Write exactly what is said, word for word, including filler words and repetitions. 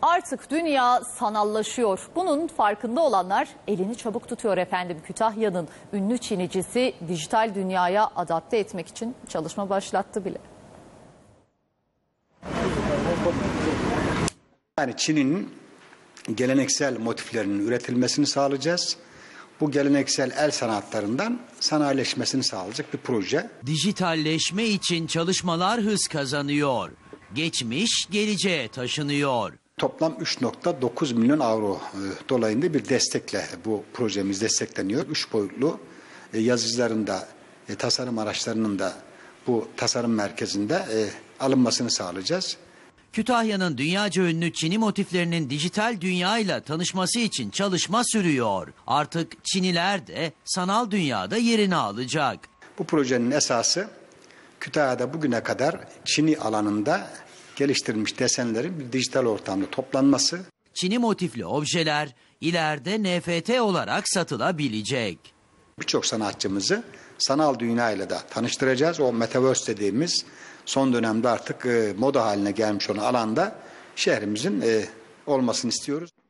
Artık dünya sanallaşıyor. Bunun farkında olanlar elini çabuk tutuyor efendim. Kütahya'nın ünlü Çinicisi dijital dünyaya adapte etmek için çalışma başlattı bile. Yani Çin'in geleneksel motiflerinin üretilmesini sağlayacağız. Bu geleneksel el sanatlarından sanayileşmesini sağlayacak bir proje. Dijitalleşme için çalışmalar hız kazanıyor. Geçmiş geleceğe taşınıyor. Toplam üç nokta dokuz milyon avro e, dolayında bir destekle bu projemiz destekleniyor. Üç boyutlu e, yazıcıların da e, tasarım araçlarının da bu tasarım merkezinde e, alınmasını sağlayacağız. Kütahya'nın dünyaca ünlü Çini motiflerinin dijital dünyayla tanışması için çalışma sürüyor. Artık Çiniler de sanal dünyada yerini alacak. Bu projenin esası Kütahya'da bugüne kadar Çini alanında geliştirilmiş desenlerin bir dijital ortamda toplanması. Çini motifli objeler ileride N F T olarak satılabilecek. Birçok sanatçımızı sanal dünyayla da tanıştıracağız. O Metaverse dediğimiz son dönemde artık e, moda haline gelmiş olan alanda şehrimizin e, olmasını istiyoruz.